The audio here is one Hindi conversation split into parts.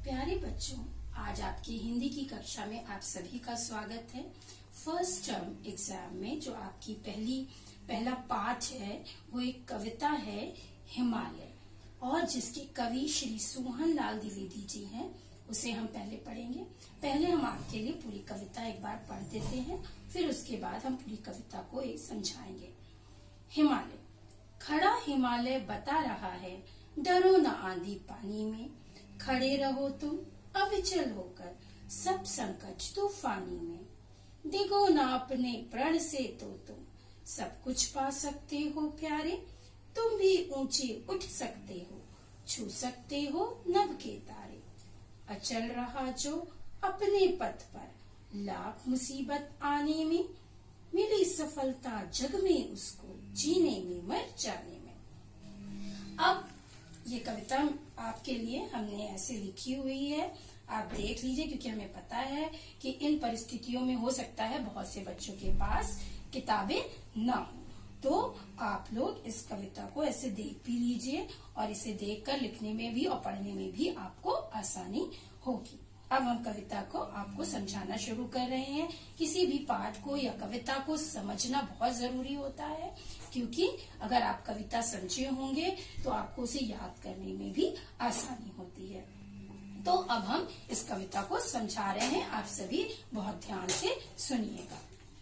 प्यारे बच्चों, आज आपकी हिंदी की कक्षा में आप सभी का स्वागत है। फर्स्ट टर्म एग्जाम में जो आपकी पहला पाठ है वो एक कविता है हिमालय, और जिसके कवि श्री सोहन लाल द्विवेदी जी हैं, उसे हम पहले पढ़ेंगे। पहले हम आपके लिए पूरी कविता एक बार पढ़ देते हैं, फिर उसके बाद हम पूरी कविता को एक समझाएंगे। हिमालय। खड़ा हिमालय बता रहा है, डरो न आंधी पानी में, खड़े रहो तुम अविचल होकर सब संकट तूफानी में। डिगो न अपने प्रण से तो तुम सब कुछ पा सकते हो प्यारे, तुम भी ऊंचे उठ सकते हो, छू सकते हो नभ के तारे। अचल रहा जो अपने पथ पर, लाख मुसीबत आने में, मिली सफलता जग में उसको, जीने में मर जाने में। अब ये कविता आपके लिए हमने ऐसे लिखी हुई है, आप देख लीजिए, क्योंकि हमें पता है कि इन परिस्थितियों में हो सकता है बहुत से बच्चों के पास किताबें ना हो, तो आप लोग इस कविता को ऐसे देख भी लीजिए, और इसे देखकर लिखने में भी और पढ़ने में भी आपको आसानी होगी। अब हम कविता को आपको समझाना शुरू कर रहे हैं। किसी भी पाठ को या कविता को समझना बहुत जरूरी होता है, क्योंकि अगर आप कविता समझे होंगे तो आपको उसे याद करने में भी आसानी होती है। तो अब हम इस कविता को समझा रहे हैं, आप सभी बहुत ध्यान से सुनिएगा।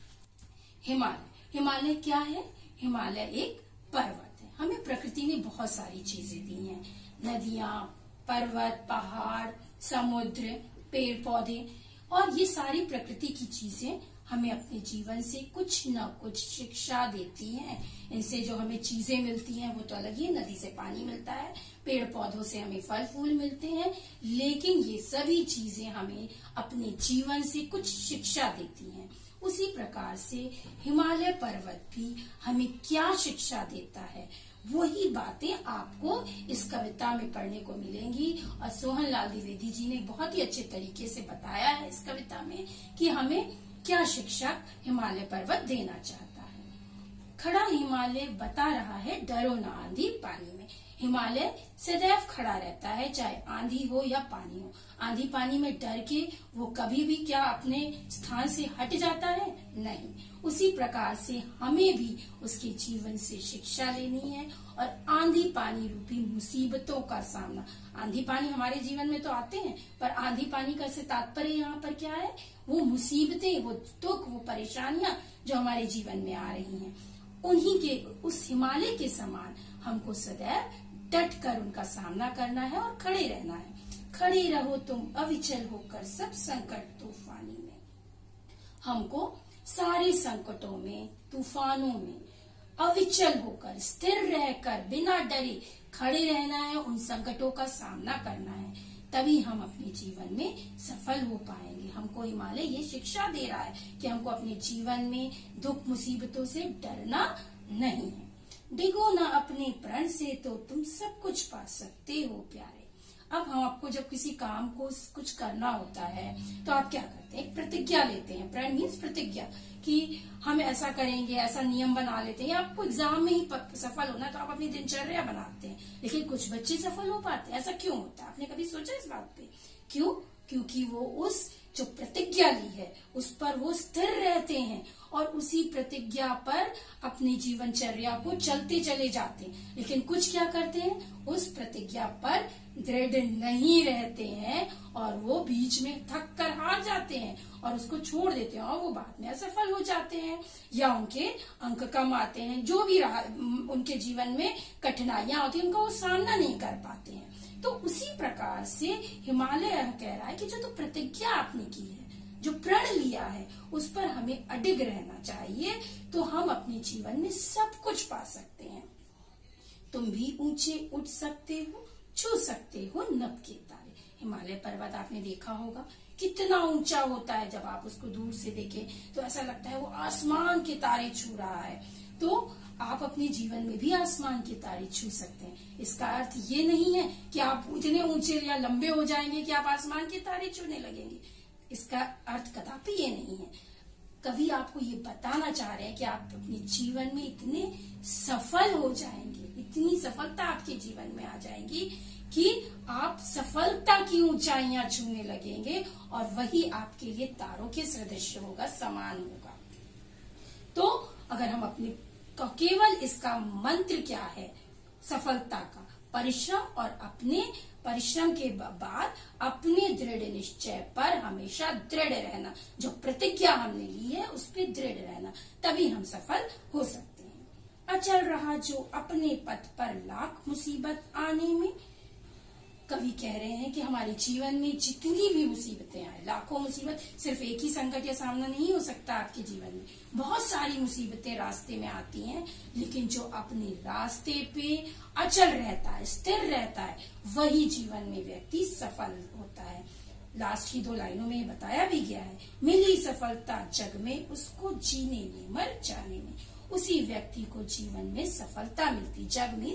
हिमालय। हिमालय क्या है? हिमालय एक पर्वत है। हमें प्रकृति ने बहुत सारी चीजें दी हैं, नदियां, पर्वत, पहाड़, समुद्र, पेड़ पौधे, और ये सारी प्रकृति की चीजें हमें अपने जीवन से कुछ न कुछ शिक्षा देती हैं। इनसे जो हमें चीजें मिलती हैं वो तो अलग ही, नदी से पानी मिलता है, पेड़ पौधों से हमें फल फूल मिलते हैं, लेकिन ये सभी चीजें हमें अपने जीवन से कुछ शिक्षा देती हैं। उसी प्रकार से हिमालय पर्वत भी हमें क्या शिक्षा देता है, वही बातें आपको इस कविता में पढ़ने को मिलेंगी। और सोहन लाल द्विवेदी जी ने बहुत ही अच्छे तरीके से बताया है इस कविता में कि हमें क्या शिक्षा हिमालय पर्वत देना चाहता है। खड़ा हिमालय बता रहा है, डरो न आंधी पानी में। हिमालय सदैव खड़ा रहता है, चाहे आंधी हो या पानी हो। आंधी पानी में डर के वो कभी भी क्या अपने स्थान से हट जाता है? नहीं। उसी प्रकार से हमें भी उसके जीवन से शिक्षा लेनी है, और आंधी पानी रूपी मुसीबतों का सामना, आंधी पानी हमारे जीवन में तो आते हैं, पर आंधी पानी का से तात्पर्य यहाँ पर क्या है? वो मुसीबतें, वो दुख, वो परेशानियां जो हमारे जीवन में आ रही हैं, उन्हीं के उस हिमालय के समान हमको सदैव डट कर उनका सामना करना है और खड़े रहना है। खड़े रहो तुम अविचल होकर सब संकट तूफानी में। हमको सारे संकटों में, तूफानों में अविचल होकर, स्थिर रहकर, बिना डरे खड़े रहना है, उन संकटों का सामना करना है, तभी हम अपने जीवन में सफल हो पाएंगे। हमको हिमालय ये शिक्षा दे रहा है कि हमको अपने जीवन में दुख मुसीबतों से डरना नहीं है। डिगो न अपने प्रण से तो तुम सब कुछ पा सकते हो प्यारे। अब हम आपको जब किसी काम को कुछ करना होता है तो आप क्या करते हैं? एक प्रतिज्ञा लेते हैं। प्रण मीन्स प्रतिज्ञा, कि हम ऐसा करेंगे, ऐसा नियम बना लेते हैं। आपको एग्जाम में ही सफल होना है तो आप अपनी दिनचर्या बनाते हैं, लेकिन कुछ बच्चे सफल हो पाते हैं। ऐसा क्यों होता है? आपने कभी सोचा इस बात पे? क्यों? क्योंकि वो उस जो प्रतिज्ञा ली है उस पर वो स्थिर रहते हैं, और उसी प्रतिज्ञा पर अपनी जीवनचर्या को चलते चले जाते हैं। लेकिन कुछ क्या करते हैं? उस प्रतिज्ञा पर दृढ़ नहीं रहते हैं, और वो बीच में थक कर हार जाते हैं और उसको छोड़ देते हैं, और वो बाद में असफल हो जाते हैं, या उनके अंक कम आते हैं। जो भी रहा उनके जीवन में कठिनाइयां होती हैं, उनका वो सामना नहीं कर पाते हैं। तो उसी प्रकार से हिमालय कह रहा है कि जो तो प्रतिज्ञा आपने की है, जो प्रण लिया है, उस पर हमें अडिग रहना चाहिए, तो हम अपने जीवन में सब कुछ पा सकते हैं। तुम भी ऊंचे उठ सकते हो, छू सकते हो नभ के तारे। हिमालय पर्वत आपने देखा होगा कितना ऊंचा होता है। जब आप उसको दूर से देखें तो ऐसा लगता है वो आसमान के तारे छू रहा है। तो आप अपने जीवन में भी आसमान के तारे छू सकते हैं। इसका अर्थ ये नहीं है कि आप इतने ऊंचे या लंबे हो जाएंगे कि आप आसमान के तारे छूने लगेंगे। इसका अर्थ कदापि ये नहीं है। कवि आपको ये बताना चाह रहे हैं कि आप अपने जीवन में इतने सफल हो जाएंगे, इतनी सफलता आपके जीवन में आ जाएगी कि आप सफलता की ऊंचाइयां छूने लगेंगे और वही आपके लिए तारों के सदृश होगा, समान होगा। तो अगर हम अपने केवल इसका मंत्र क्या है सफलता का, परिश्रम और अपने परिश्रम के बाद अपने दृढ़ निश्चय पर हमेशा दृढ़ रहना, जो प्रतिज्ञा हमने ली है उस पर दृढ़ रहना, तभी हम सफल हो सकते हैं। अचल रहा जो अपने पथ पर लाख मुसीबत आने में। कवि कह रहे हैं कि हमारे जीवन में जितनी भी मुसीबतें आए, लाखों मुसीबत, सिर्फ एक ही संकट या सामना नहीं हो सकता आपके जीवन में, बहुत सारी मुसीबतें रास्ते में आती हैं, लेकिन जो अपने रास्ते पे अचल रहता है, स्थिर रहता है, वही जीवन में व्यक्ति सफल होता है। लास्ट की 2 लाइनों में बताया भी गया है, मिली सफलता जग में उसको जीने में मर जाने में। उसी व्यक्ति को जीवन में सफलता मिलती, जग में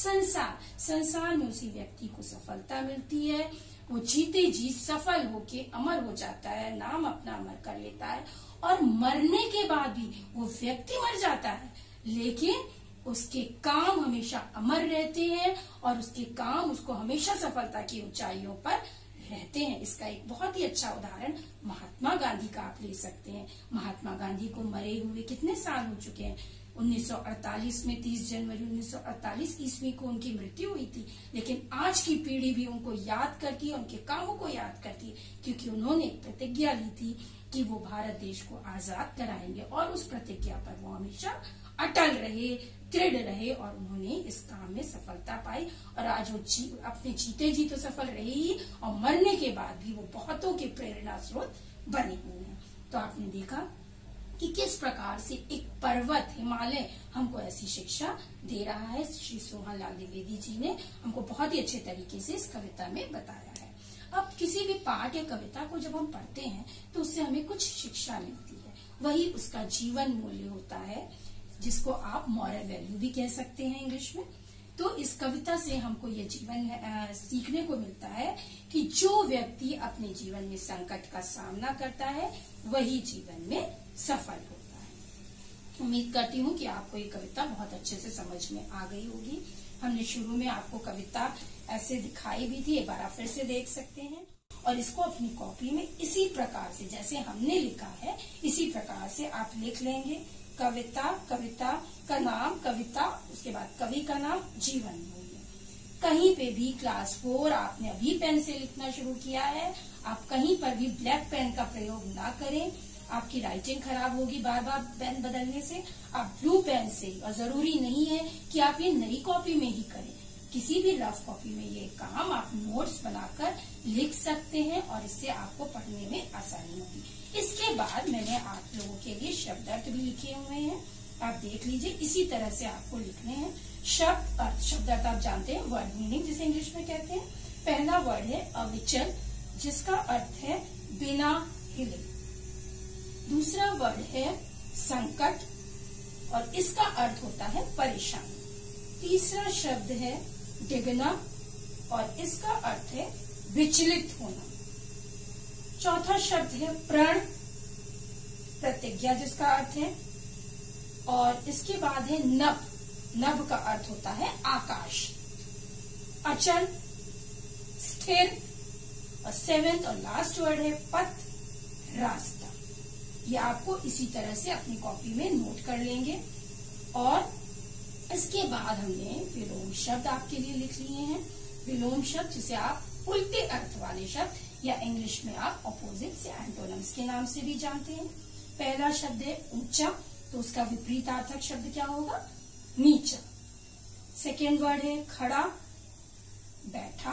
संसार में उसी व्यक्ति को सफलता मिलती है। वो जीते जी सफल होके अमर हो जाता है, नाम अपना अमर कर लेता है, और मरने के बाद भी वो व्यक्ति मर जाता है, लेकिन उसके काम हमेशा अमर रहते हैं और उसके काम उसको हमेशा सफलता की ऊंचाइयों पर रहते हैं। इसका एक बहुत ही अच्छा उदाहरण महात्मा गांधी का आप ले सकते हैं। महात्मा गांधी को मरे हुए कितने साल हो चुके हैं, 1948 में 30 जनवरी 1948 ईस्वी को उनकी मृत्यु हुई थी, लेकिन आज की पीढ़ी भी उनको याद करती है, उनके कामों को याद करती है, क्योंकि उन्होंने एक प्रतिज्ञा ली थी कि वो भारत देश को आजाद कराएंगे, और उस प्रतिज्ञा पर वो हमेशा अटल रहे, दृढ़ रहे, और उन्होंने इस काम में सफलता पाई। और आज वो अपने जीते जी तो सफल रहे ही, और मरने के बाद भी वो बहुतों के प्रेरणा स्रोत बने हुए हैं। तो आपने देखा कि किस प्रकार से एक पर्वत हिमालय हमको ऐसी शिक्षा दे रहा है। श्री सोहन लाल द्विवेदी जी ने हमको बहुत ही अच्छे तरीके से इस कविता में बताया है। अब किसी भी पाठ या कविता को जब हम पढ़ते हैं तो उससे हमें कुछ शिक्षा मिलती है, वही उसका जीवन मूल्य होता है, जिसको आप मॉरल वैल्यू भी कह सकते हैं इंग्लिश में। तो इस कविता से हमको ये जीवन सीखने को मिलता है कि जो व्यक्ति अपने जीवन में संकट का सामना करता है वही जीवन में सफल होता है। उम्मीद करती हूँ कि आपको ये कविता बहुत अच्छे से समझ में आ गई होगी। हमने शुरू में आपको कविता ऐसे दिखाई भी थी, एक बार आप फिर से देख सकते हैं, और इसको अपनी कॉपी में इसी प्रकार से जैसे हमने लिखा है इसी प्रकार से आप लिख लेंगे। कविता, कविता का नाम कविता, उसके बाद कवि का नाम, जीवन मूल्य। कहीं पे भी क्लास 4 आपने अभी पेन से लिखना शुरू किया है, आप कहीं पर भी ब्लैक पेन का प्रयोग ना करें, आपकी राइटिंग खराब होगी बार बार पेन बदलने से। आप ब्लू पेन से, और जरूरी नहीं है कि आप ये नई कॉपी में ही करें, किसी भी रफ कॉपी में ये काम आप नोट्स बनाकर लिख सकते हैं, और इससे आपको पढ़ने में आसानी होगी। इसके बाद मैंने आप लोगों के लिए शब्दार्थ भी लिखे हुए हैं, आप देख लीजिए। इसी तरह से आपको लिखने हैं शब्द अर्थ। शब्दार्थ आप जानते हैं, वर्ड मीनिंग जिसे इंग्लिश में कहते हैं। पहला वर्ड है अविचल, जिसका अर्थ है बिना हिले। दूसरा वर्ड है संकट, और इसका अर्थ होता है परेशानी। तीसरा शब्द है डिगना, और इसका अर्थ है विचलित होना। चौथा शब्द है प्रण, प्रतिज्ञा जिसका अर्थ है, और इसके बाद है नभ, नभ का अर्थ होता है आकाश। अचल, स्थिर, और 7th और लास्ट वर्ड है पथ, रास्ता। ये आपको इसी तरह से अपनी कॉपी में नोट कर लेंगे। और इसके बाद हमने विलोम शब्द आपके लिए लिख लिए हैं। विलोम शब्द जिसे आप उल्टे अर्थ वाले शब्द, या इंग्लिश में आप ऑपोजिट्स या एंटोनिम्स के नाम से भी जानते हैं। पहला शब्द है ऊंचा, तो उसका विपरीतार्थक शब्द क्या होगा, नीचा। सेकेंड वर्ड है खड़ा, बैठा।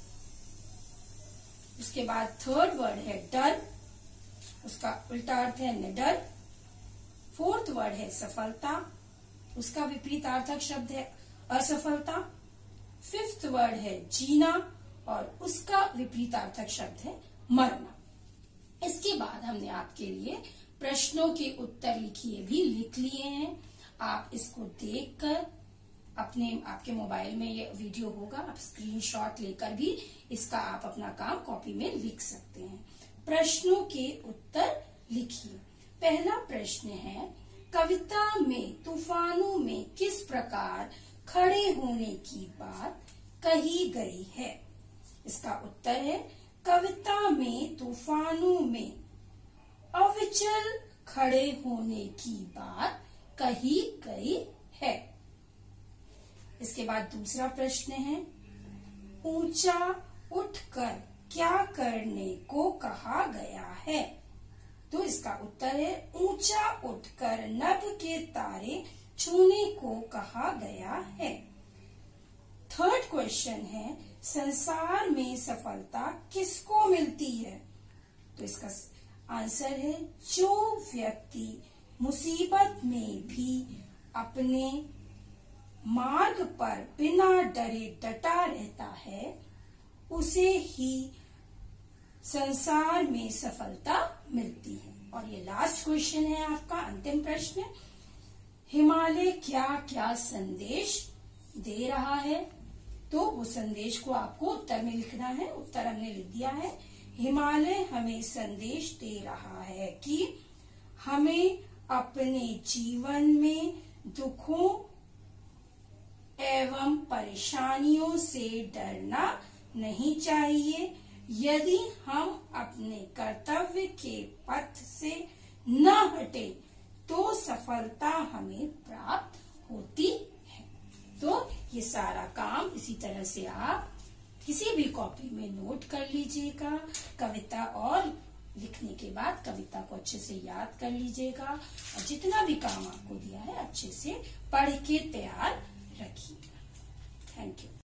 उसके बाद थर्ड वर्ड है डर, उसका उल्टा अर्थ है निडर। फोर्थ वर्ड है सफलता, उसका विपरीतार्थक शब्द है असफलता। फिफ्थ वर्ड है जीना, और उसका विपरीतार्थक शब्द है मरना। इसके बाद हमने आपके लिए प्रश्नों के उत्तर लिख लिए हैं। आप इसको देखकर आपके मोबाइल में ये वीडियो होगा, आप स्क्रीनशॉट लेकर भी इसका आप अपना काम कॉपी में लिख सकते हैं। प्रश्नों के उत्तर लिखिए। पहला प्रश्न है, कविता में तूफानों में किस प्रकार खड़े होने की बात कही गई है? इसका उत्तर है कविता में तूफानों में अविचल खड़े होने की बात कही गई है। इसके बाद दूसरा प्रश्न है, ऊंचा उठकर क्या करने को कहा गया है? तो इसका उत्तर है ऊंचा उठकर नभ के तारे छूने को कहा गया है। थर्ड क्वेश्चन है, संसार में सफलता किसको मिलती है? तो इसका आंसर है जो व्यक्ति मुसीबत में भी अपने मार्ग पर बिना डरे डटा रहता है, उसे ही संसार में सफलता मिलती है। और ये लास्ट क्वेश्चन है आपका, अंतिम प्रश्न, हिमालय क्या क्या संदेश दे रहा है? तो वो संदेश को आपको उत्तर में लिखना है। उत्तर हमने लिख दिया है, हिमालय हमें संदेश दे रहा है कि हमें अपने जीवन में दुखों एवं परेशानियों से डरना नहीं चाहिए। यदि हम अपने कर्तव्य के पथ से न हटे तो सफलता हमें प्राप्त होती है। तो ये सारा काम इसी तरह से आप किसी भी कॉपी में नोट कर लीजिएगा। कविता और लिखने के बाद कविता को अच्छे से याद कर लीजिएगा और जितना भी काम आपको दिया है अच्छे से पढ़ के तैयार रखिएगा। Thank you.